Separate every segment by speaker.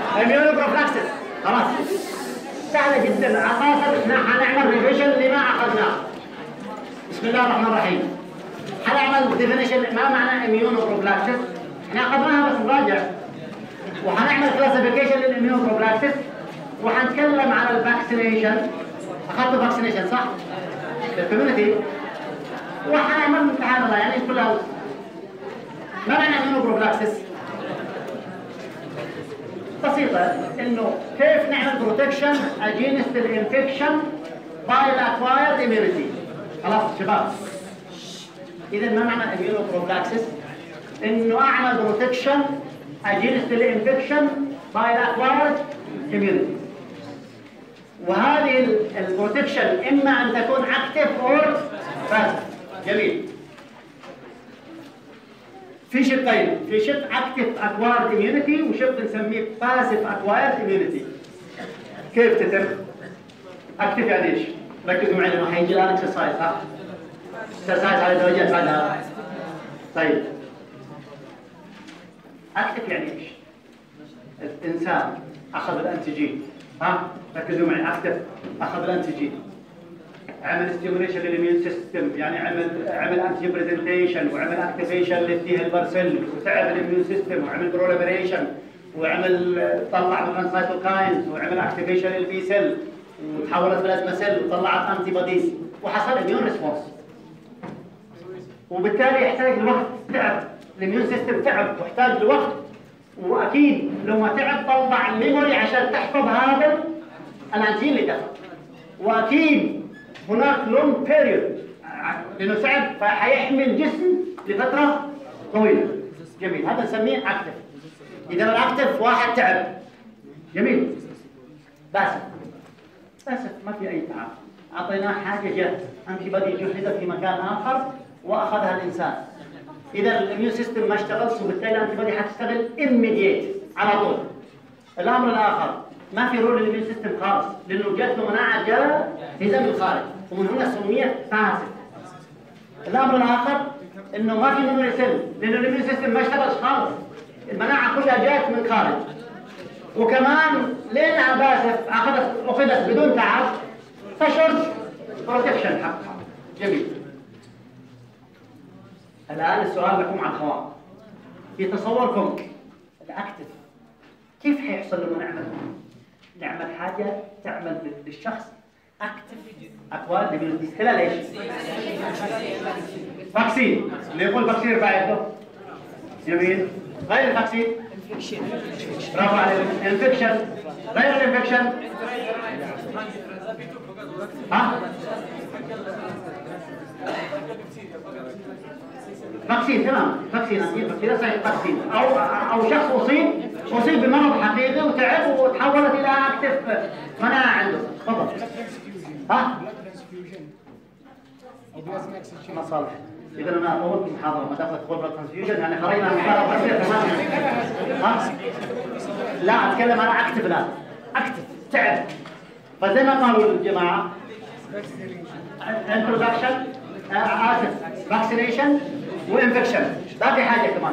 Speaker 1: immunoprophylaxis. خلاص سهله جدا، اساسا احنا حنعمل ريفيجن لما اخذناه. بسم الله الرحمن الرحيم. حنعمل ديفينيشن ما معنى immunoprophylaxis، احنا اخذناها بس نراجع، وحنعمل كلاسيفيكيشن للاميونوبروفلاكسس، وحنتكلم على الفاكسينيشن. اخذتوا فاكسينيشن صح؟ للكوميونتي، وحنعمل امتحان الله يعني كلها. ما معنى اميونوبروفلاكسس؟ بسيطة، انه كيف نعمل بروتكشن اجينست الانفكشن باي الاكوايرد اميونيتي. خلاص شباب، اذا ما معنى اميونوبروفلاكسس؟ انه اعمل بروتكشن اجينست الانفكشن باي الاكوايرد اميونيتي. وهذه البروتكشن اما ان تكون اكتف اور باسف. جميل. في شقين، في شق اكتف اكوايرد اميونيتي وشق نسميه باسف اكوايرد اميونيتي. كيف تتم؟ اكتف يعني ايش؟ ركزوا معي لانه حيجي الان اكسرسايز صح؟ اكسرسايز على درجات بعدها. طيب اكتف يعني ايش؟ الانسان اخذ الانتيجين، ها؟ ركزوا معي، اكتف اخذ الانتيجين، عمل ستيموليشن للاميون سيستم، يعني عمل انتي بريزنتيشن وعمل اكتيفيشن للتي هيلبر سيل وتعب الاميون سيستم وعمل بروليفريشن وعمل طلع مثلا سايتوكاينز وعمل اكتيفيشن للبي سيل وتحولت بلازما سيل وطلعت انتي بوديز وحصل اميون ريسبونس. وبالتالي يحتاج لوقت، تعب الاميون سيستم، تعب واحتاج لوقت، واكيد لو ما تعب طلع الميموري عشان تحفظ هذا الانتين اللي دخل، واكيد هناك لونج بيريود لانه تعب فحيحمي الجسم لفتره طويله. جميل، هذا نسميه اكتف. اذا الاكتف واحد تعب، جميل. باسف ما في اي تعب، اعطيناه حاجه جت، انتي بدي جهزت في مكان اخر واخذها الانسان. اذا الاميون سيستم ما اشتغلش وبالتالي الانتي بدي حتشتغل immediate على طول. الامر الاخر ما في رول للاميون سيستم خالص لانه جات له مناعه جاهزه من الخارج، ومن هنا سميت باسف. الامر الاخر انه ما في ميموري سيل لانه الاميون سيستم ما اشتغلش خالص، المناعه كلها جات من الخارج. وكمان لانها باسف اخذت بدون تعب فشورت بروتكشن حقها. جميل. الان السؤال لكم عن خواطر. في تصوركم الاكتف كيف حيحصل لما نعمل حاجه تعمل للشخص اكتف اكواد اميونيتي خلال ايش؟ فاكسين. اللي يقول فاكسين يرفع يده. جميل. غير الفاكسين؟ برافو عليك. انفكشن. غير الانفكشن؟ ها؟ فاكسين. تمام، فاكسين اكيد، فاكسين صحيح، فاكسين او شخص اصيب بمرض حقيقي وتعب وتحولت الى اكتف مناعه عنده. تفضل. ها؟ مصالح. اذا انا طولت المحاضره ما دخلت غرفه ترانسفيوجن يعني خرجنا من المحاضره بسيطه تماما. ها؟ لا اتكلم عن اكتف الان. اكتف تعب. فزي ما قالوا الجماعه انترودكشن اسف فاكسينيشن وانفكشن. باقي حاجه كمان.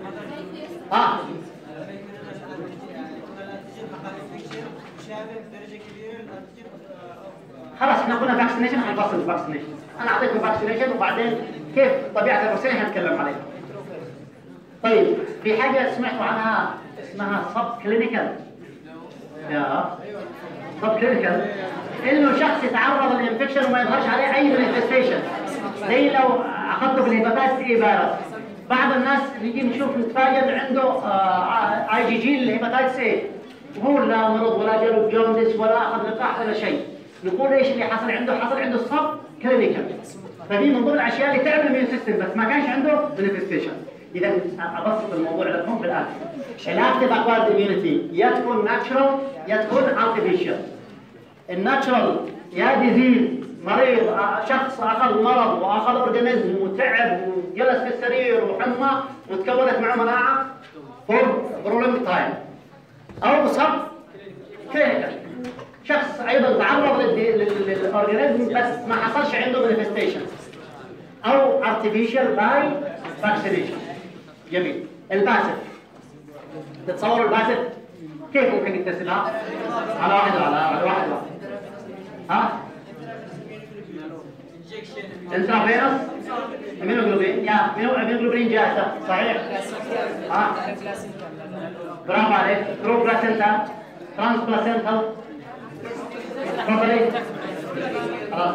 Speaker 1: خلاص احنا قلنا فاكسينيشن، حنفصل الفاكسينيشن. انا اعطيكم فاكسينيشن وبعدين كيف طبيعه الفاكسينيشن هنتكلم عليها. طيب في حاجه سمعتوا عنها اسمها سب كلينيكال. يا سب كلينيكال انه شخص يتعرض للانفكشن وما يظهرش عليه اي مانيفستيشن، زي لو اخذته بالهيباتايتس اي فيروس. بعض الناس نيجي نشوف نتفاجئ عنده اي جي جي للهيباتايتس اي وهو لا مرض ولا جاله جوندس ولا اخذ لقاح ولا شيء. نقول ايش اللي حصل عنده؟ حصل عنده الصب كلينيكال. فدي من ضمن الاشياء اللي تعب الاميون سيستم بس ما كانش عنده مانيفستيشن. اذا ابسط الموضوع لكم بالاتي. الاكتيف اكوارد اميونيتي يا تكون ناتشرال يا تكون ارتفيشال. الناتشرال يا ديزيز، مريض شخص اخذ مرض واخذ اورجانيزم وتعب وجلس في السرير وحمى وتكونت معه مناعه فور برولونج تايم، او صب كلينيكال شخص ايضا تعرض للاورجانيزم بس ما حصلش عنده مانيفستيشن، او ارتفيشال باي فاكسينيشن. جميل. الباسف، تتصوروا الباسف كيف ممكن يكتسبها؟ على واحد على واحد. ها؟ انترافيروس امينوجلوبين، يا امينوجلوبين جاهزة، صحيح؟ ها؟ برافو عليك. ترو بلاسنتا، ترانس بلاسنتال، تفضلي. خلاص.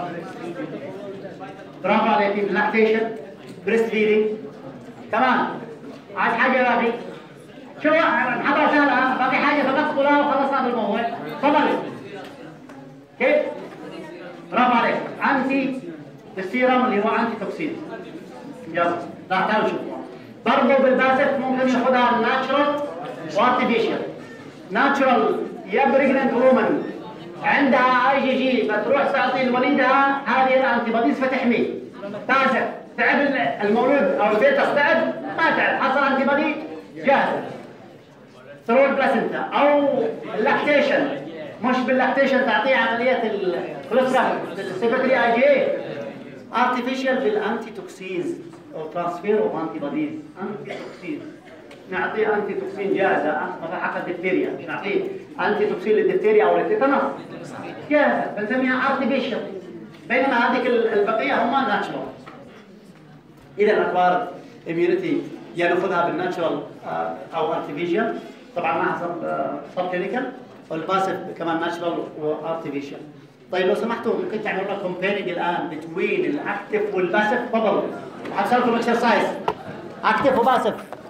Speaker 1: برافو عليك. لاكتيشن، بريست فيدنج. كمان عايز حاجة باقي؟ شو نحضر سهلة، باقي حاجة فقط قولها وخلصنا بالموضوع. تفضلي. كيف؟ برافو عليك. انتي السيرم اللي هو انتي توكسين. يلا لا تعالوا شوفوا. برضه بالباسف ممكن ياخذها ناتشرال وارتفيشال. ناتشرال يا بريجننت وومن عندها اي جي جي فتروح تعطي لوليدها هذه الانتي بوديز فتحميه. باسف تعب المولود او الفيتس تعب ما تعب حصل انتي بودي جاهزه. ثرو البلاسنتا او اللاكتيشن، مش باللاكتيشن تعطيه عمليه الكوليسترول السيفيتري اي جي اي. ارتفيشال بالانتي توكسينز او ترانسفير اوف انتي بوديز. انتي توكسين نعطيه انتي توكسين جاهزه مثلا حق الدفتيريا، مش نعطيه انتي توكسين للدفتيريا او للتيتانوس جاهزه بنسميها ارتفيشال، بينما هذيك البقيه هم ناتشرال. اذا اكوار اميونيتي يا ناخذها بالناتشرال او ارتفيشال، طبعا ما حسب سب كلينيكال، والباسف كمان ناتشرال وارتفيشال. طيب لو سمحتوا ممكن تعملوا لنا كومبيرنج الان بين الاكتف والباسف؟ تفضلوا. حسألكم اكسرسايز اكتف وباسف.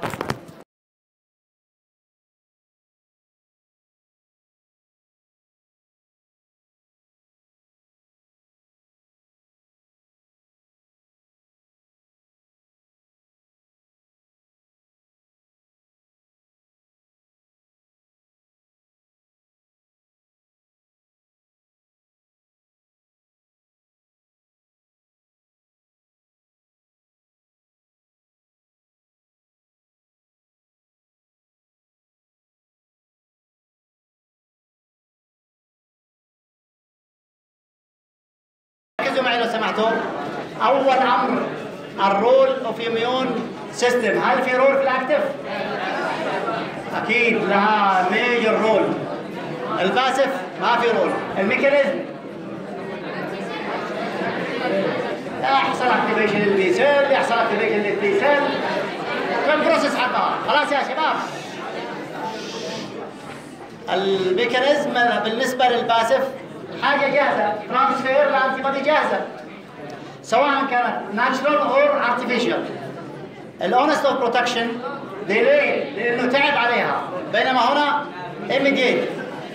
Speaker 1: ركزوا معي لو سمحتوا. اول امر الرول اوف اميون سيستم. هل في رول في الاكتف؟ اكيد لها ميجر رول. الباسف ما في رول. الميكانيزم يحصل اكتيفيشن للبي سيل، يحصل اكتيفيشن للتي سيل، البروسيس حقها. خلاص يا شباب. الميكانيزم بالنسبه للباسف حاجه جاهزه، ترانسفير لانتي بودي جاهزه سواء كانت ناتشرال اور ارتفيشال. الاونست اوف بروتكشن ديلي لانه تعب عليها، بينما هنا immediate.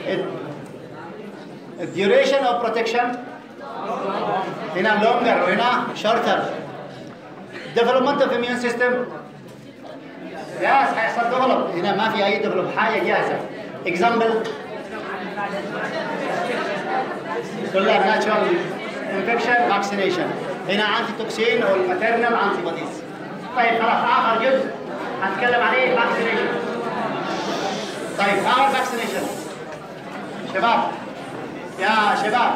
Speaker 1: الديوريشن اوف بروتكشن هنا لونجر وهنا شورتر. ديفلوبمنت اوف اميون سيستم ياس حيحصل ديفلوب، هنا ما في اي ديفلوب، حاجه جاهزه. اكزامبل كلها ناتشرال انفكشن فاكسينيشن، هنا انتي توكسين او الماتيرنال انتي بوديز. طيب خلاص اخر جزء هنتكلم عليه فاكسينيشن. طيب اخر فاكسينيشن شباب يا شباب.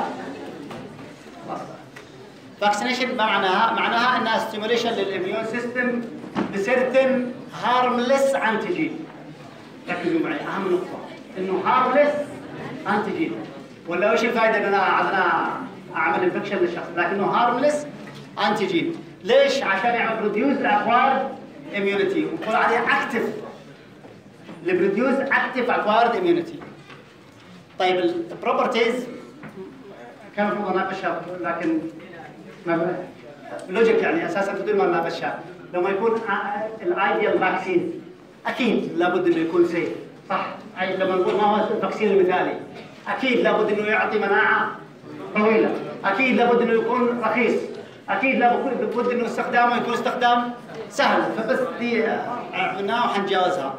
Speaker 1: فاكسينيشن ما معناها؟ معناها انها ستيموليشن للاميون سيستم بسيرتن هارمليس انتيجين. ركزوا معي اهم نقطه انه هارمليس انتيجين. ولا ايش الفائده ان انا اعمل انفكشن للشخص، لكنه هارمليس انتيجين. ليش؟ عشان يعمل بروديوس اكوارد اميونيتي، ونقول عليه اكتف. البروديوس اكتف اكوارد اميونيتي. طيب البروبرتيز كان المفروض اناقشها لكن ما لوجيك يعني اساسا بدون ما نناقشها. لما يكون الايديال فاكسين اكيد لابد انه يكون سيف، صح؟ لما نقول ما هو الفاكسين المثالي اكيد لابد انه يعطي مناعه طويله، اكيد لابد انه يكون رخيص، اكيد لابد انه استخدامه يكون استخدام سهل. فبس دي عملناها وحنتجاوزها.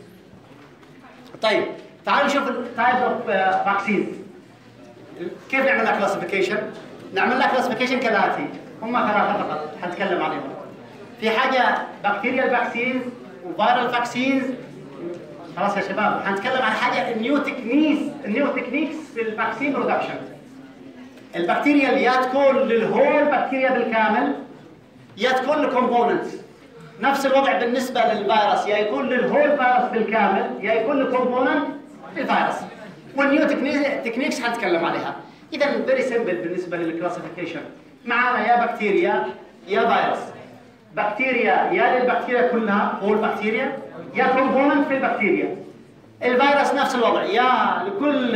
Speaker 1: طيب تعالوا نشوف التايب اوف فاكسينز. كيف نعمل لها كلاسيفيكيشن؟ نعمل لها كلاسيفيكيشن كالاتي، هم ثلاثه فقط حنتكلم عليهم. في حاجه بكتيريال فاكسينز وفيرال فاكسينز. خلاص يا شباب حنتكلم عن حاجه النيو تكنيكس في الفاكسين برودكشن. البكتيريا يا تكون للهول بكتيريا بالكامل يا تكون لكومبوننتس. نفس الوضع بالنسبه للفيروس، يا يكون للهول فيروس بالكامل يا يكون لكومبوننت الفيروس. والنيو تكنيكس حنتكلم عليها. اذا فيري سمبل بالنسبه للكلاسيفيكيشن. معنا يا بكتيريا يا فيروس. بكتيريا يا للبكتيريا كلها هو البكتيريا، يا كومبوننت في البكتيريا. الفيروس نفس الوضع، يا لكل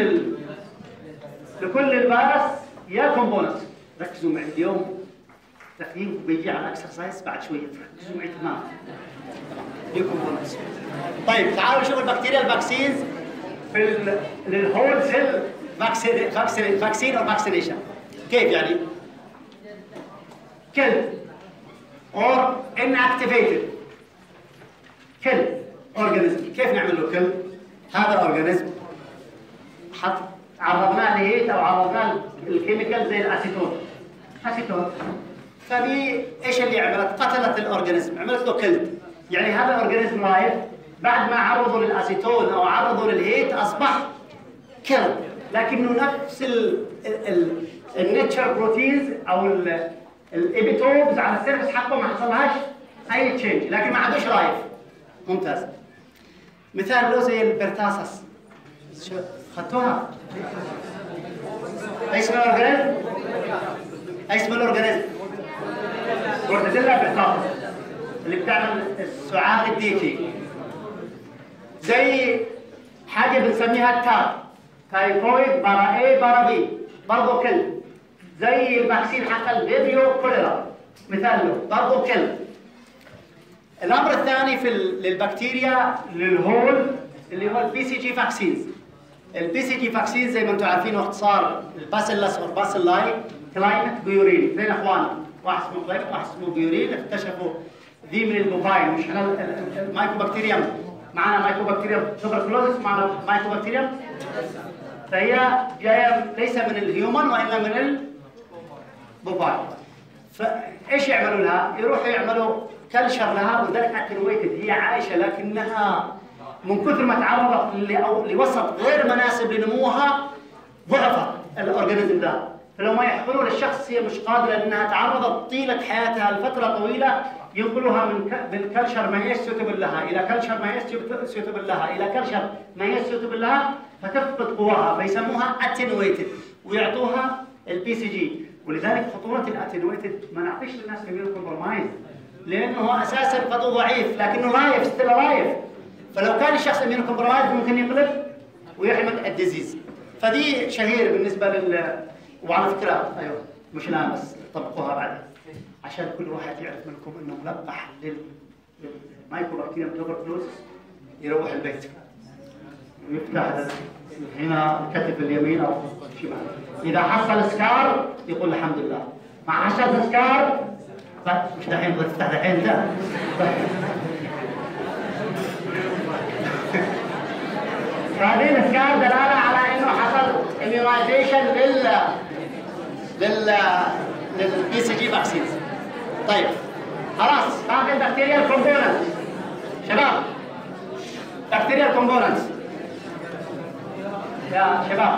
Speaker 1: الفيروس يا كومبوننت. ركزوا معي اليوم، تقييمكم بيجي على الاكسرسايز بعد شويه، ركزوا معي تمام. يا كومبوننتس. طيب تعالوا نشوف البكتيريا الفاكسينز في للهول سيل فاكسين او فاكسينيشن. كيف يعني؟ كل or inactivated كل اورجانيزم. كيف نعمل له كل؟ هذا الاورجانيزم عرضناه لهيت او عرضناه الكيميكال زي الاسيتون. فدي ايش اللي عملت؟ قتلت الاورجانيزم، عملت له كل. يعني هذا الاورجانيزم لايف بعد ما عرضوا للاسيتون او عرضوا للهيت اصبح كل، لكنه نفس النيتشر بروتينز او الابيتوبز على السيرفس حقه ما حصلهاش اي تشينج، لكن ما عادوش لايف. ممتاز. مثال له زي البرتاسس، شو خدتوها؟ ايش اسم الاورجانيزم؟ ايش اسم الاورجانيزم؟ بورتاديلا برتاسس اللي بتعمل السعال الديكي. زي حاجه بنسميها التاب، تايفويد برا اي برا بي، برضه كل. زي الفاكسين حق الفيبريو كوليرا، مثال له برضه كل. الامر الثاني في للبكتيريا للهول اللي هو البي سي جي فاكسينز. البي سي جي فاكسينز زي ما انتم عارفين اختصار الباسيلاس اور باسيلاي كلايمت بيورين. اثنين اخوان، واحد اسمه كلايمت واحد اسمه بيورين، اكتشفوا ذي من الموبايل. مش احنا المايكوبكتيريوم معنا مايكوبكتيريوم توبركلوزس، معنا مايكوبكتيريوم، فهي جايه ليس من الهيومن وانما من البوبايل. فايش يعملوا لها؟ يروحوا يعملوا كلشر لها، ولذلك اتنويتد، هي عايشه لكنها من كثر ما تعرضت لوسط غير مناسب لنموها ضعفت الاورجانيزم ده. فلو ما يحقنوا للشخص هي مش قادره انها تعرضت طيله حياتها لفتره طويله، ينقلوها من كلشر ما هي سوتبل لها الى كلشر ما هي سوتبل لها الى كلشر ما هي سوتبل لها، فتفقد قواها، فيسموها اتنويتد ويعطوها البي سي جي. ولذلك خطوره الاتنويتد ما نعطيش للناس اميون كومبرومايز، لانه اساسا قد ضعيف لكنه لايف ستيل لايف. فلو كان الشخص اميون كومبرومايز ممكن يقلب ويحمل الديزيز. فدي شهير بالنسبه وعلى فكره ايوه مش الان بس طبقوها بعدين عشان كل واحد يعرف منكم انه ملقح للمايكوبكتيريوم توبركلوزس يروح البيت ويفتح هنا الكتف اليمين او الشمال. اذا حصل سكار يقول الحمد لله، ما حصل سكار مش دحين تفتح دحين ده. فهذه السكار دلاله على انه حصل immunization للبي سي جي فاكسينز. طيب خلاص باقي البكتيريا كومبوننت. شباب بكتيريا كومبوننت يا شباب،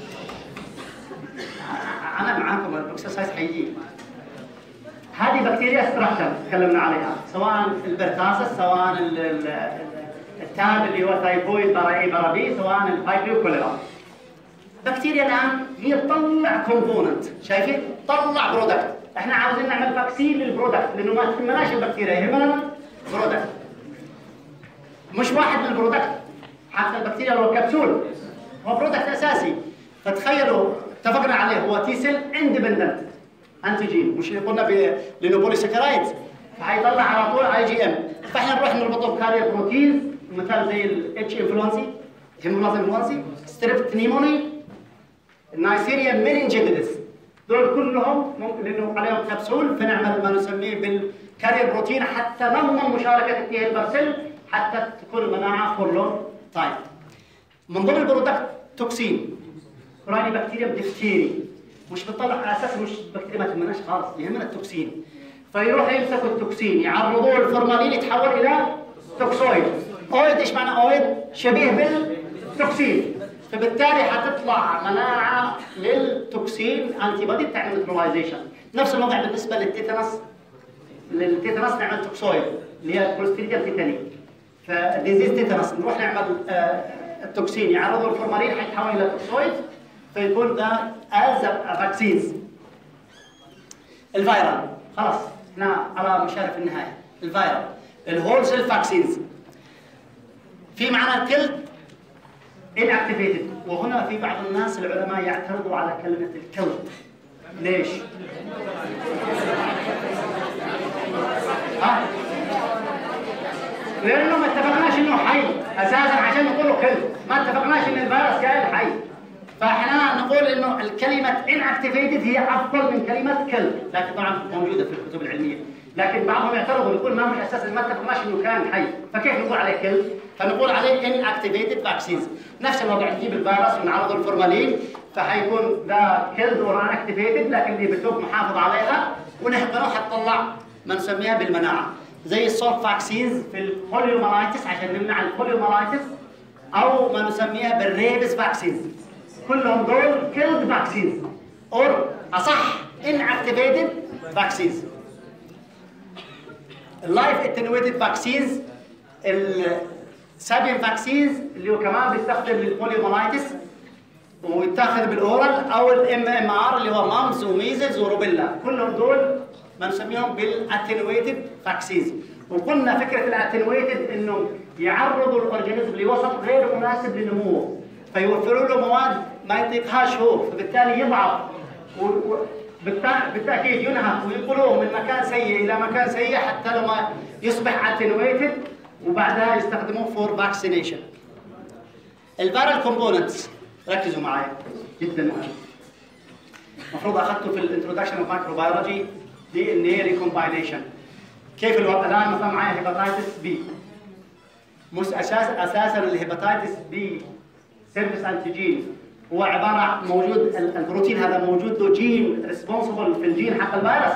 Speaker 1: انا معاكم الاكسرسايز حيجي. هذه بكتيريا ستراكشر تكلمنا عليها، سواء البرتاسس، سواء التاب اللي هو تايفويد برا اي برا بي، سواء الفايبريو كوليرا. بكتيريا الان هي تطلع كومبوننت، شايفين؟ تطلع برودكت. احنا عاوزين نعمل فاكسين للبرودكت لانه ما تهمناش البكتيريا، يهمنا برودكت. مش واحد من البرودكت، حتى البكتيريا هو الكبسول هو برودكت اساسي. فتخيلوا اتفقنا عليه هو تي سيل اندبندنت انتيجين، مش اللي قلنا للبوليساكرايدز، فحيطلع على طول اي جي ام. فاحنا نروح نربطه بكارير بروتينز، مثال زي الاتش انفلونسي، هيمولاز انفلونسي، ستريبت نيموني، النايسيريا مينينجيتس، دول كلهم ممكن لانه عليهم كبسول، فنعمل ما نسميه بالكارير بروتين حتى نضمن مشاركه التي هيلبر حتى تكون المناعه فور لونج تايم. من ضمن البرودكت توكسين، كوراني بكتيريا ديفتيري، مش بتطلع على اساس مش بكتيريا ما تهمناش خالص، يهمنا التوكسين. فيروح يمسكوا التوكسين يعرضوه الفورمالين يتحول الى توكسويد. اويد ايش معنى اويد؟ شبيه بالتوكسين. فبالتالي حتطلع مناعه للتوكسين انتي بودي بتعمل نيوتراليزيشن. نفس الوضع بالنسبه للتيتانس. للتيتانس نعمل توكسويد اللي هي كلوستريديم تيتاني. فديزيز تيتانس نروح نعمل التوكسين يعرضوا الفورمالين حيتحول الى توكسويد فيكون ذا از فاكسينز. الفيرال خلاص احنا على مشارف النهايه. الفيرال الهول سيل فاكسينز في معنى الكلد inactivated، وهنا في بعض الناس العلماء يعترضوا على كلمه الكلد. ليش؟ لانه ما اتفقناش انه حي اساسا عشان نقوله كلد، ما اتفقناش ان الفيروس كائن حي، فاحنا نقول انه الكلمه inactivated هي افضل من كلمه كلد، لكن طبعا موجوده في الكتب العلميه، لكن بعضهم يعترضوا يقول ما مش اساسا ما اتفقناش انه كائن حي، فكيف نقول عليه كلد؟ فنقول عليه inactivated vaccines. نفس الوضع نجيب الفيروس ونعرضه الفورمالين فحيكون ذا كلد اور inactivated، لكن اللي بتوب محافظ عليها ونحقنه حتطلع ما نسميها بالمناعه، زي السولت فاكسينز في البوليومالايتس عشان نمنع البوليومالايتس، او ما نسميها بالريبس فاكسينز. كلهم دول كيلد فاكسينز اور اصح inactivated vaccines. اللايف اتنويتد فاكسينز، السابين فاكسينز اللي هو كمان بيستخدم للبوليومالايتس ويتاخذ بالاورال، او الMMR اللي هو مامس وميزلز وروبيلا، كلهم دول ما نسميهم بالاتنويتد فاكسينز. وقلنا فكره الاتنويتد انه يعرضوا الاورجانيزم لوسط غير مناسب لنموه فيوفروا له مواد ما يطيقهاش هو، فبالتالي يضعف بالتاكيد ينهك وينقلوه من مكان سيء الى مكان سيء حتى لما يصبح اتنويتد وبعدها يستخدموه فور فاكسينيشن. الفيرال كومبوننتس ركزوا معي جدا مهم. المفروض اخذته في الانترودكشن اوف مايكروبيولوجي دي ان هي ريكومباينيشن. كيف الوضع الان؟ مثلا معي هيباتايتس بي، مش اساسا الهيباتايتس بي سيرفيس انتيجين هو عباره عن موجود البروتين هذا موجود له جين ريسبونسبل في الجين حق الفيروس،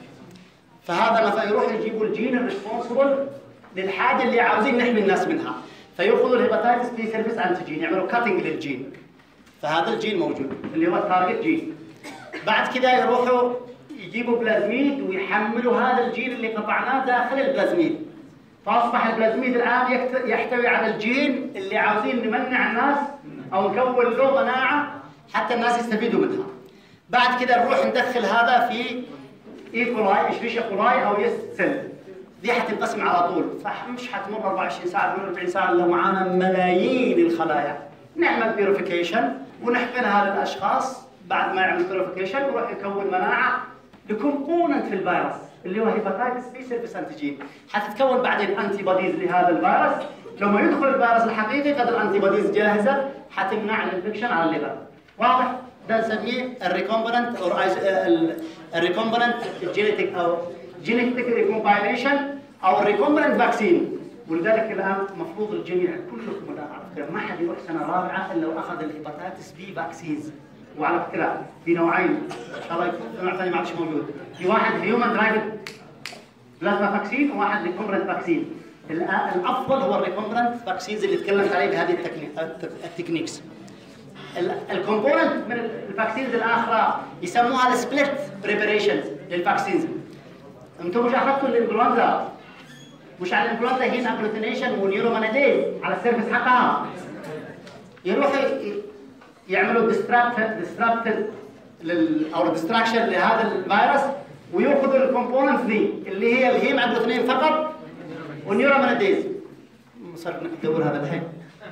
Speaker 1: فهذا مثلا يروح يجيبوا الجين الريسبونسبل للحاجه اللي عاوزين نحمي الناس منها، فياخذوا الهيباتايتس بي سيرفيس انتيجين يعملوا كاتنج للجين، فهذا الجين موجود اللي هو التارجت جين. بعد كده يروحوا يجيبوا بلازميد ويحملوا هذا الجين اللي قطعناه داخل البلازميد، فاصبح البلازميد الان يحتوي على الجين اللي عاوزين نمنع الناس او نكون له مناعه حتى الناس يستفيدوا منها. بعد كده نروح ندخل هذا في ايكولاي اشريشيا كولاي او يست سيل، دي حتنقسم على طول، فمش حتمر 24 ساعه 48 ساعه الا معانا ملايين الخلايا. نعمل بيوريفيكيشن ونحقنها للاشخاص، بعد ما يعمل بيوريفيكيشن يروح يكون مناعه لكومبوننت في الفيروس اللي هو هيباتايتس بي سيرفيس انتيجين، حتتكون بعدين انتي بوديز لهذا الفيروس، لما يدخل الفيروس الحقيقي قد الانتي بوديز جاهزه حتمنع الانفكشن على الليفر. واضح؟ ده نسميه الريكومبوننت او الريكومبوننت جينيتيك او جينيتيك ريكومباينيشن او الريكومبوننت فاكسين. ولذلك الان المفروض الجميع كلكم الان على فكره ما حد يروح سنه رابعه الا واخذ الهيباتايتس بي فاكسينز. وعلى فكره في نوعين ان شاء الله نوع ثاني ما عادش موجود، في واحد هيومن درايفد بلازما فاكسين وواحد ريكومبوننت فاكسين. الافضل هو الريكومبوننت فاكسينز اللي تكلمت عليه بهذه التكنيكس. الكومبوننت من الفاكسينز الاخرى يسموها السبليت بريبريشنز للفاكسينز. انتم مش اخذتوا الانفلونزا، مش على الانفلونزا هي اجلوتينيشن ونيورومانيديز على السيرفس حقها، يروحوا يعملوا ديستراكت او ديستراكشن لهذا الفيروس وياخذوا الكومبوننتس دي اللي هي الهيم اجلوتينين فقط والنيورومانيديز. صرنا ندور هذا الحين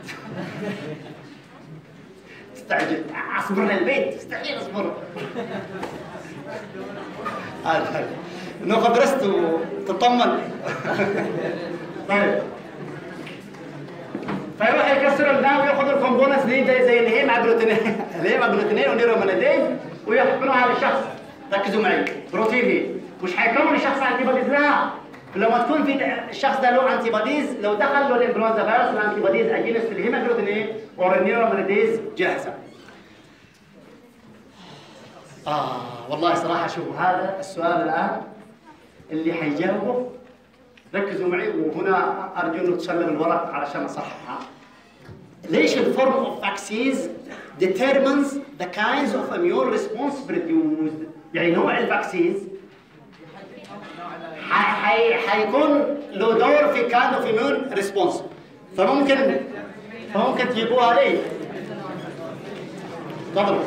Speaker 1: تستعجل اصبر للبيت، مستحيل اصبر. هذا ناخذ رست وتطمن. طيب فيروح يكسروا الدم وياخذوا الكومبوننتس دي زي الهيم اجلوتينين ونيورومانيديز ويحقنوها على الشخص. ركزوا معي، بروتين هي مش حيكون الشخص انتي بوديز لها، لما تكون في الشخص ده له انتي بوديز لو دخل له الانفلونزا فيروس الانتي بوديز اجينست الهيم اجلوتينين والنيورومانيديز جاهزه. والله صراحه شوفوا هذا السؤال الان اللي حيجاوبه ركزوا معي، وهنا ارجو انه تسلم الورق علشان اصححها. ليش الفورم اوف فاكسينز determines the kinds of immune response produced؟ يعني نوع الفاكسينز حيكون له دور في kind of immune response. فممكن فممكن تجيبوها لي. تفضلوا.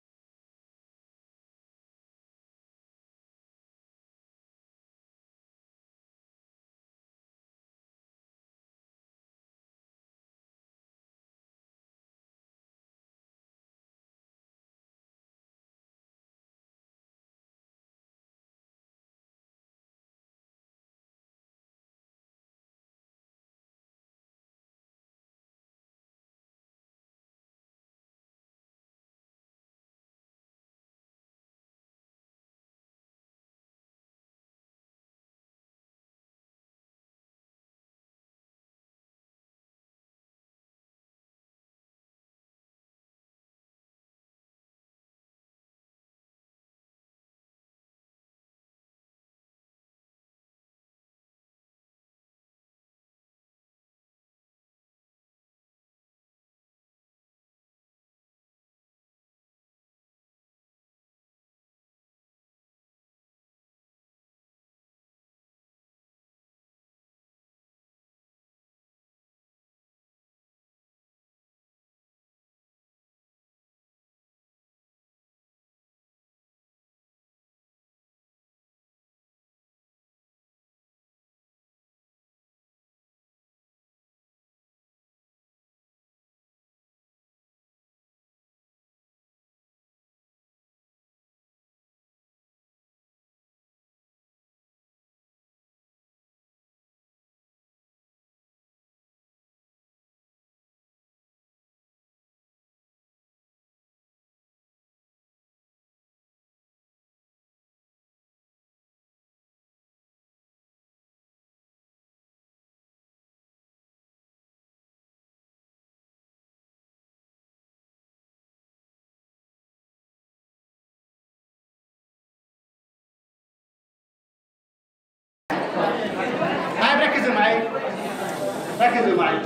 Speaker 1: ركزوا معي.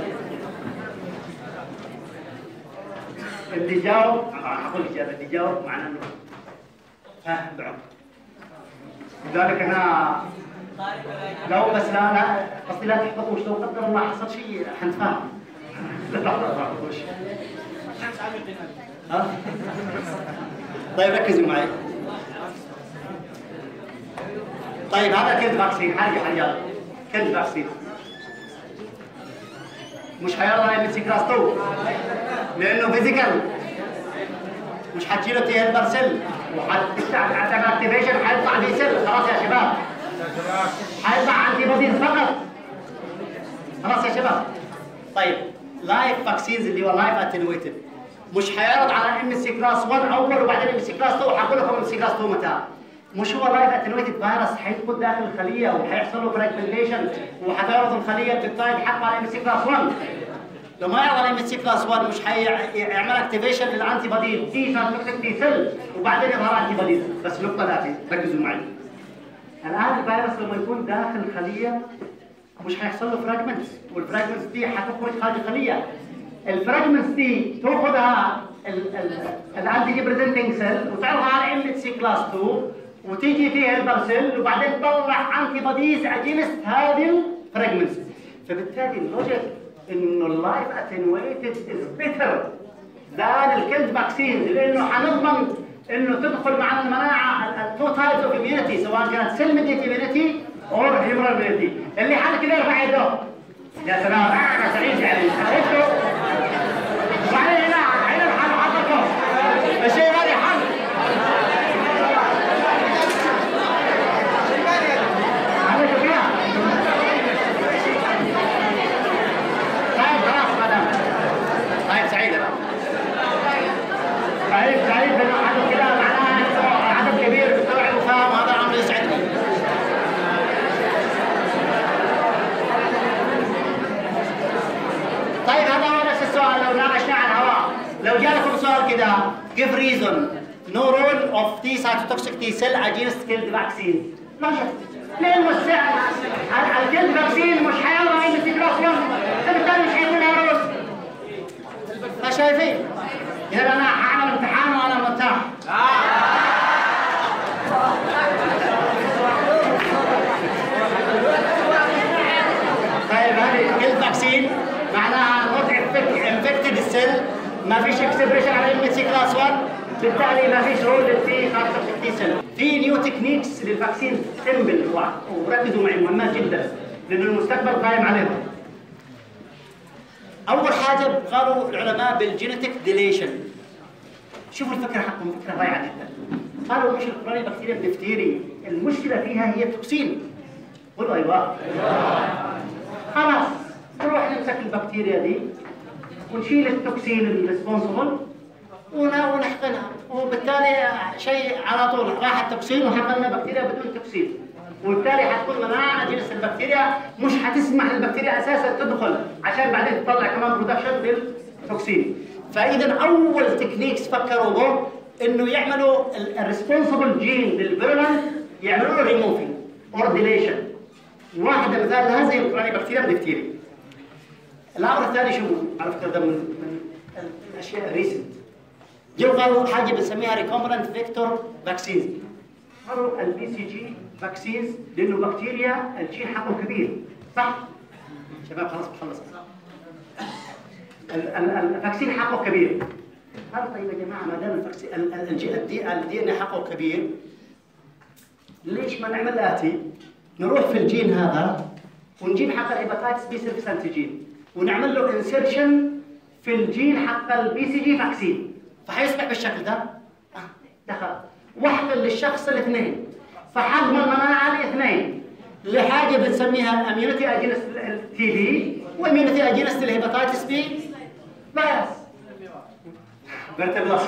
Speaker 1: اللي جاوب هقول اجابه، اللي جاوب معناه انه فاهم بعمق. لذلك انا لو بس لا قصدي لا تحبطوش، لو قدر الله حصل شيء حنتفاهم. لا تحبطوش. طيب ركزوا معي. طيب هذا كلب فاكسين، حاجه كلب فاكسين مش هيرضى يمسك كلاس 2 لانه فيزيكال، مش هتجيله تي هيلبر سيل وهتعمل اكتيفيشن هيطلع بي سيل. خلاص يا شباب، هيطلع انتي بوديز فقط. خلاص يا شباب. طيب لايف فاكسينز اللي هو لايف اتنويتد مش هيعرض على ام سي كلاس 1 اول وبعدين ام سي كلاس 2. هقول لكم ام سي كلاس 2 متى. مش هو لايف اتنويتد فيروس هيدخل داخل الخليه وهيحصل له فراجمنتيشن وهتعرض الخليه البيبتايد حقه على ام سي كلاس 1. لو ما يعرض على ام سي كلاس 1 مش هيعمل اكتيفيشن للانتي بوديز دي سايتوكسيك دي سيل وبعدين يظهر انتي بوديز. بس نقطه ثالثه ركزوا معي. الان الفيروس لما يكون داخل الخليه مش هيحصل له فراجمنتس، والفراجمنتس دي هتخرج خارج الخليه. الفراجمنتس دي تاخذها الانتي بريزنتنج سيل وتعرضها على ام سي كلاس 2 وتيجي فيها البرسل وبعدين تطلع انتي بوديز اجينست هذه الفراجمنتس. فبالتالي اللوجيك انه اللايف اتنويتد از بيتر ذان الكيلد فاكسينز، لانه حنضمن انه تدخل مع المناعه التو تايبس اوف اميونيتي سواء كانت سيل ميديت اميونيتي او هيومرال اميونيتي. اللي حال كده يرفع يده. يا سلام انا سعيد يعني شفتوا. وبعدين هنا الحل حقكم الشيء هذا حل. سعيد بالعدد كده معناها عدد كبير مستوعب وفاهم، هذا الامر يسعدني. طيب هذا هو نفس السؤال لو ناقشناه على الهواء. لو جالكم سؤال كده give reason no role of T cytotoxic T cell against killed vaccine. ماشي. لأنه الكيلد فاكسين مش هيرضى يمسك كلاس 1، فبالتالي مش هيكون لها رول. شايفين؟ إذا أنا هعمل امتحان وأنا مرتاح. طيب هذه كيلد فاكسين معناها not infect سيل، ما فيش اكسبريشن على ام سي كلاس 1، بالتالي ما فيش رول للتي فاكتور في التي سيل. في نيو تكنيكس للفاكسين سمبل، وركزوا معي مهمات جدا لانه المستقبل قائم عليهم. اول حاجه قالوا العلماء بالجينيتك ديليشن. شوفوا الفكره حقهم، فكره رائعه جدا. قالوا مش الكوروني بكتيريا ديفتيري المشكله فيها هي التوكسين. قولوا ايوه. خلاص نروح نمسك البكتيريا دي ونشيل التوكسين الريسبونسبل ونحقنها، وبالتالي شيء على طول راح التوكسين وحقنا بكتيريا بدون توكسين، وبالتالي حتكون مناعه جنس البكتيريا مش حتسمح للبكتيريا اساسا تدخل عشان بعدين تطلع كمان برودكشن للتوكسين. فاذا اول تكنيكس فكروا به انه يعملوا الريسبونسبل جين للفيرولنت يعملوا له ريموفينج اور ديليشن. واحده مثال لها زي الكوروني بكتيريا ديفتيري. الامر الثاني شو على فكره ده من الاشياء الريسنت، جو قالوا حاجه بنسميها ريكومبننت فيكتور فاكسينز. قالوا البي سي جي فاكسينز لانه بكتيريا الجين حقه كبير، صح؟ شباب خلاص بخلص. الفاكسين حقه كبير. قالوا طيب يا جماعه ما دام الفاكسين الدي ان اي حقه كبير، ليش ما نعمل الاتي؟ نروح في الجين هذا ونجيب حق الهيباتايتس بي سيرفيس انتيجين ونعمل له انسيرشن في الجين حق البي سي جي فاكسين، فحيصبح بالشكل ده. دخل واحد للشخص الاثنين، فحجم المناعه الاثنين لحاجه بنسميها اميونيتي اجينست التي بي واميونيتي اجينست الهيباتايتس بي فيروس. برتبلاس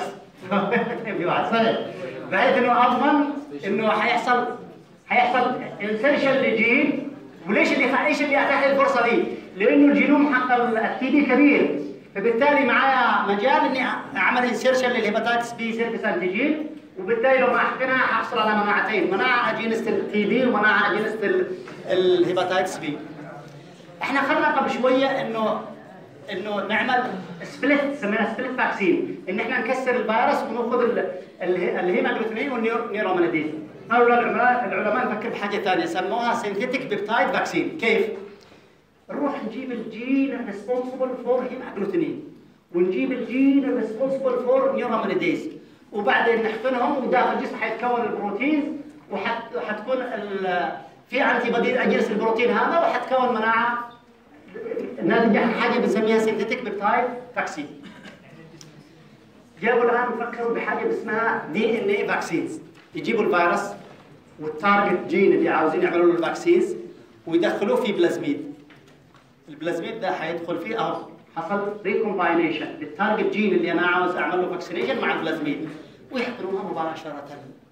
Speaker 1: بحيث انه اضمن انه حيحصل انسرشن لجين. وليش اللي اتاح الفرصه دي؟ لانه الجينوم حق التي بي كبير، فبالتالي معايا مجال اني اعمل انسرشن للهيباتايتس بي سيرفيس انتيجين، وبالتالي لو ما احقنها ححصل على مناعتين، مناعه اجينست التي بي ومناعه اجينست الهيباتايتس بي. احنا خلنا قبل شويه انه نعمل سبليت، سميناها سبليت فاكسين، ان احنا نكسر الفيروس وناخذ الهيماجلوتينين والنيورامينيديز. قالوا العلماء نفكر بحاجه ثانيه سموها سينثيتيك بيبتايد فاكسين. كيف؟ نروح نجيب الجين الريسبونسبل فور هيماجلوتينين ونجيب الجين الريسبونسبل فور نيورامينيديز، وبعدين نحقنهم وداخل الجسم حيتكون البروتين وحتكون في انتي بودي اجنس البروتين هذا وحتكون مناعه ناتجه عن حاجه بنسميها سينثيتيك بيبتايد فاكسين. جابوا الان فكروا بحاجه اسمها دي ان اي فاكسينز، يجيبوا الفيروس والتارجت جين اللي عاوزين يعملوا له الفاكسينز ويدخلوه في بلازميد. البلازميد ده حيدخل فيه اهو حصل ريكومباينيشن للتارجت جين اللي انا عاوز اعمل له فاكسينيشن مع البلازميد، ويحقنوها مباشره.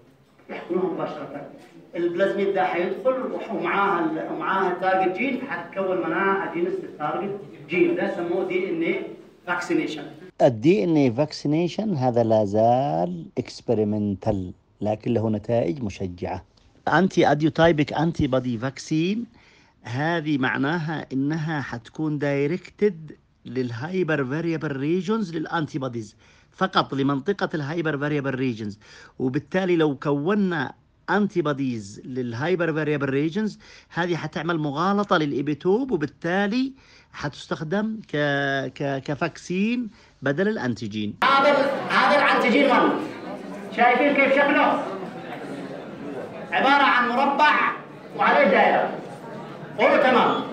Speaker 1: البلازميد ده حيدخل ومعاها التارجت جين، حتتكون مناعه اجينست التارجت جين، ده سموه دي ان اي فاكسينيشن.
Speaker 2: الدي ان اي فاكسينيشن هذا لا زال اكسبيرمنتال لكن له نتائج مشجعه. انتي اديوتايبك انتي بودي فاكسين هذه معناها انها حتكون دايركتد للهايبر فاريبل ريجونز للانتي بوديز، فقط لمنطقه الهايبر فاريبل ريجونز، وبالتالي لو كونا انتي بوديز للهايبر فاريبل ريجنز هذه حتعمل مغالطه للإيبيتوب، وبالتالي حتستخدم كفاكسين بدل الانتيجين.
Speaker 1: هذا الانتيجين 1 شايفين كيف شكله؟ عباره عن مربع وعليه دائره. قولوا تمام.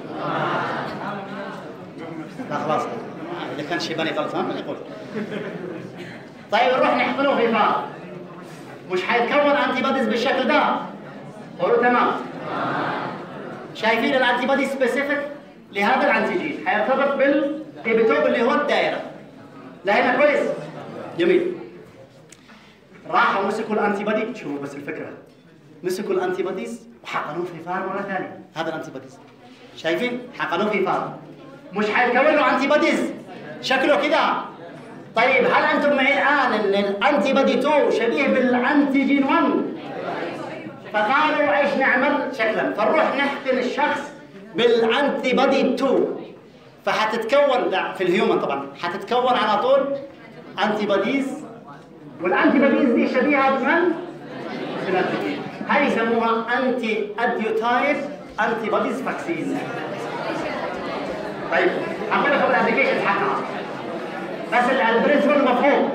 Speaker 1: لا خلاص اذا كان شيباني غلطان يقول. طيب نروح نحقنه في فار، مش حيتكون انتي بوديز بالشكل ده. قولوا تمام. شايفين الانتي بودي سبيسيفيك لهذا الانتيجين حيرتبط بالايبيتوب اللي هو الدائره. لهنا كويس؟ جميل. راحوا مسكوا الانتي بودي، شوفوا بس الفكره، مسكوا الانتي بوديز وحقنوه في فار مره ثانيه. هذا الانتي بوديز شايفين؟ حقنوه في فار، مش حيتكون له انتي بوديز شكله كده. طيب هل انتم معي الان ان الانتي بودي 2 شبيه بالانتيجين 1؟ فقالوا ايش نعمل شكلا، فنروح نحقن الشخص بالانتي بودي 2، فحتتكون في الهيومن طبعا حتتكون على طول انتي بوديز، والانتي بوديز دي شبيهه بمن؟ بالانتيجين. هاي يسموها انتي اديوتايب انتي بوديز فاكسين. طيب هقول لكم الابلكيشن حقها. بس البرنسبل مفهوم.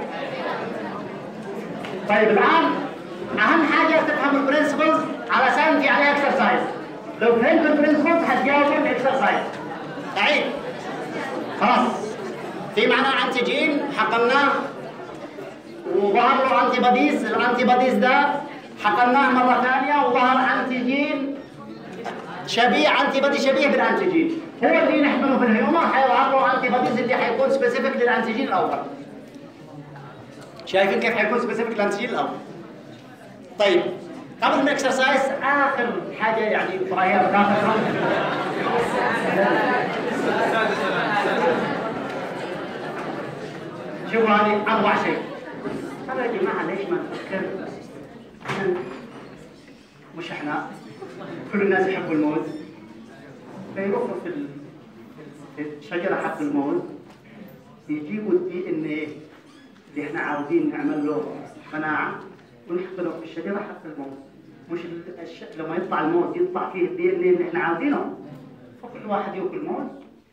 Speaker 1: طيب الآن أهم حاجة تفهم البرنسبلز علشان في عليها اكسرسايز. لو فهمت البرنسبلز هتجاوب الاكسرسايز. تعيد. خلاص. في معنا أنتيجين حقناه وظهر له أنتي بوديز، الأنتي بوديز ده حقناه مرة ثانية وظهر أنتيجين شبيه، أنتي بودي شبيه بالأنتيجين، هو اللي نحقنه في الهيومر حيظهر له أنتي بوديز اللي حيكون سبيسيفيك للأنتيجين الأول. شايفين كيف حيكون سبيسيفيك للأنتيجين الأول؟ طيب قبل من الاكسرسايز آخر حاجة يعني فرايات داخل شوفوا هذه أروع شيء. طب يا جماعة ليش ما نفكر مش احنا كل الناس يحبوا الموز فيروحوا في الشجرة حق الموز يجيبوا الدي ان ايه اللي احنا عاوزين نعمل له مناعة ونحطه في الشجرة حق الموز. مش لما يطلع الموز يطلع فيه الدي ان ايه اللي احنا عاوزينه فكل واحد ياكل موز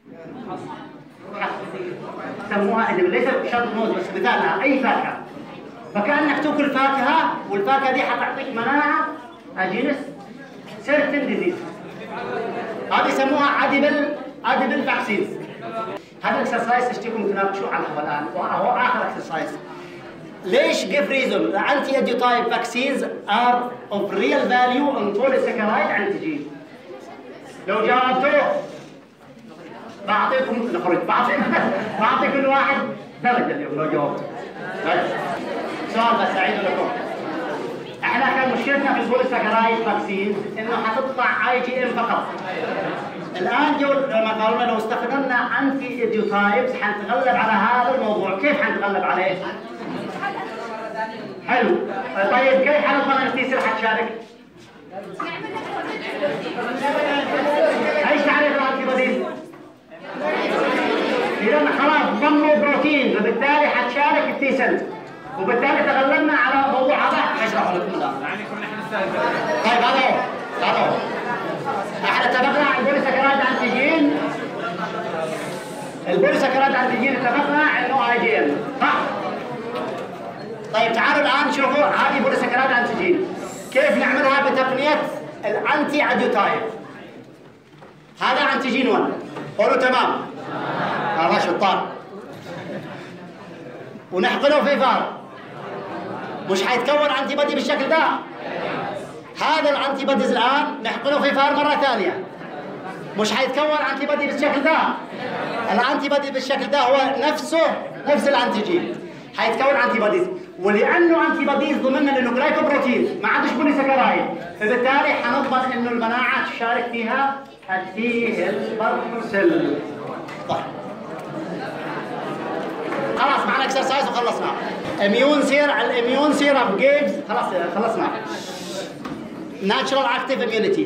Speaker 1: سموها ليس شرط موز بس مثالها اي فاكهة، فكأنك تاكل فاكهة والفاكهة دي حتعطيك مناعة اجينس سيرتن ديزيز. هذه يسموها اديبل فاكسينز. هذا الاكسرسايز تشتيكم تناقشوا عنه الان وهو اخر اكسرسايز. ليش give reason the anti-adjutype vaccines are of real value on polysaccharide antigen؟ لو جاوبتوه بعطيكم نخرج بعطي كل واحد درجة اليوم لو جاوبتوا. سؤال بس أعيد لكم. احنا كان مشكلتنا في البوليساكرايد فاكسين انه حتطلع اي جي ام فقط. الان جو لما قالوا لو استخدمنا انتي اديوتايبس حنتغلب على هذا الموضوع، كيف حنتغلب عليه؟ حلو. طيب كيف حنضمن ان تي سيل حتشارك؟ ايش تعريف الانتي بوديز؟ اذا خلاص ضموا بروتين فبالتالي حتشارك التي سيل وبالتالي تغلبنا على موضوع هذا حشرحه لكم الان. يعني كنا احنا طيب هذا احنا اتفقنا على البوليساكرايد انتيجين. البوليساكرايد انتيجين اتفقنا انه اي جي ام صح؟ طيب تعالوا الان شوفوا هذه بوليساكرايد انتيجين كيف نعملها بتقنيه الانتي اديوتايب. هذا انتيجين 1 قولوا تمام. هذا شطار. ونحقنه في فار مش حيتكون انتي بودي بالشكل ده. هذا الانتي بوديز الان نحقنه في فار مره ثانيه مش حيتكون انتي بودي بالشكل ده. الانتي بودي بالشكل ده هو نفس الانتيجين حيتكون انتي بوديز، ولانه انتي بوديز ضمننا انه جلايكوبروتين ما عادش بوليساكرايد فبالتالي حنضمن انه المناعه تشارك فيها التي هيلبر سيل. طيب خلاص معنا اكسرسايز وخلصنا. الاميون سيرم جيفز خلاص خلصنا. ناتشرال اكتيف اميونيتي،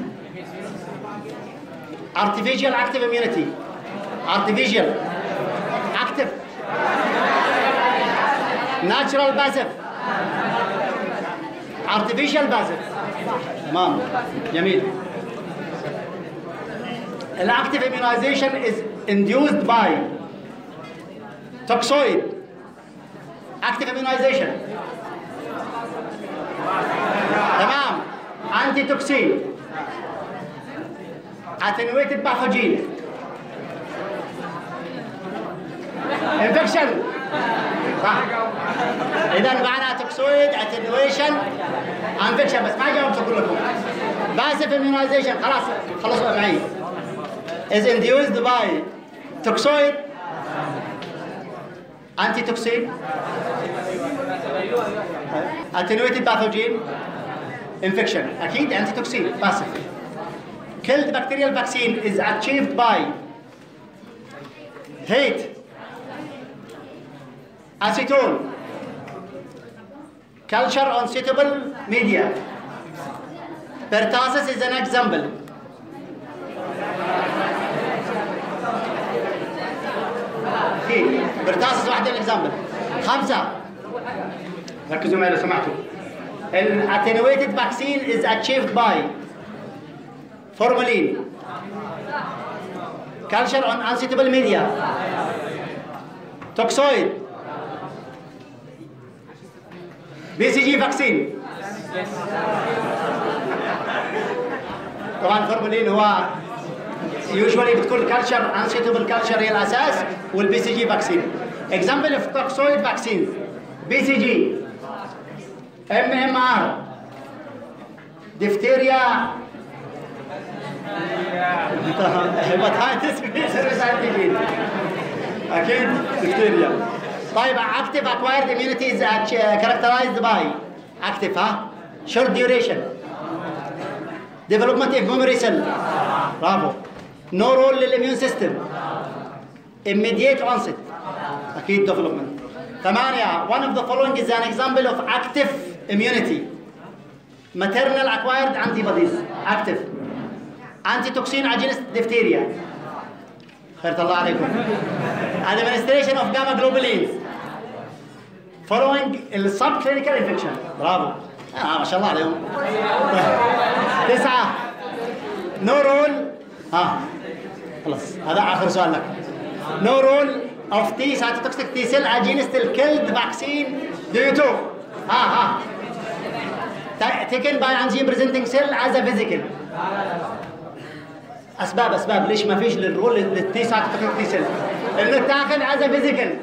Speaker 1: artificial active immunity، artificial active، natural passive، artificial passive. تمام جميل. الاكتيف immunization is induced by toxoid active immunization. تمام. anti toxin attenuated pathogen infection صح. اذا معنا توكسويد attenuation infection بس ما جاوبت كلكم. passive immunization خلاص خلصوا معي is induced by toxoid antitoxin attenuated pathogen infection. أكيد antitoxin passive. Killed bacterial vaccine is achieved by heat, acetone, culture on suitable media. Pertussis is an example. pertussis واحد من example. 5 ركزوا معي لو سمحتوا. An attenuated vaccine is achieved by formalin, culture on unsuitable media, توكسويد BCG فاكسين. طبعا الفورمالين هو يوجوالي بتكون كلتشر انسيتبل كلتشر هي الاساس والBCG فاكسين. اكزامبل اوف توكسويد فاكسين BCG MMR ديفتيريا هيباتايتس بي سيريس انتيجين اكيد ديفتيريا. طيب active acquired immunity is characterized by active short duration development of memory cell برافو no role للimmune system immediate onset اكيد development. 8 one of the following is an example of active immunity maternal acquired antibodies active antitoxin against diphtheria خير الله عليكم. administration of gamma globulins following subclinical infection برافو ما شاء الله عليهم. 9 no role خلاص هذا آخر سؤال لك. no role of T cytotoxic T cell against the killed vaccine due to taken by antigen presenting cell as a physical. اسباب ليش ما فيش للرول للتي سايتوتوكسيك تي سيل؟ انه تاخذ از فيزيكال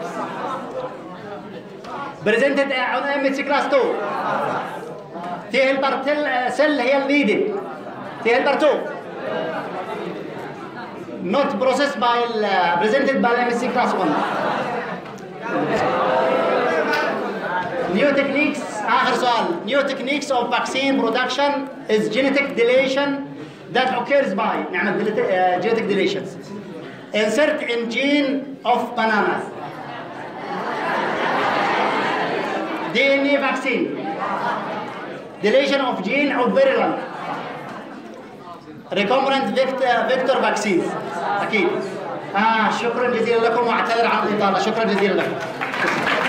Speaker 1: بريزنتد اون ام اتش كلاس 2 تي هيلبر سيل هي النيدد تي هيلبر 2 not processed by presented by MSC class 1. New techniques آخر سؤال. New techniques of vaccine production is genetic deletion that occurs by نعمل genetic deletions. Insert in gene of bananas. DNA vaccine. Deletion of gene of virulent. Recombinant vector vaccines. أكيد. شكرا جزيلا لكم واعتذر عن الإطالة. شكرا جزيلا لكم.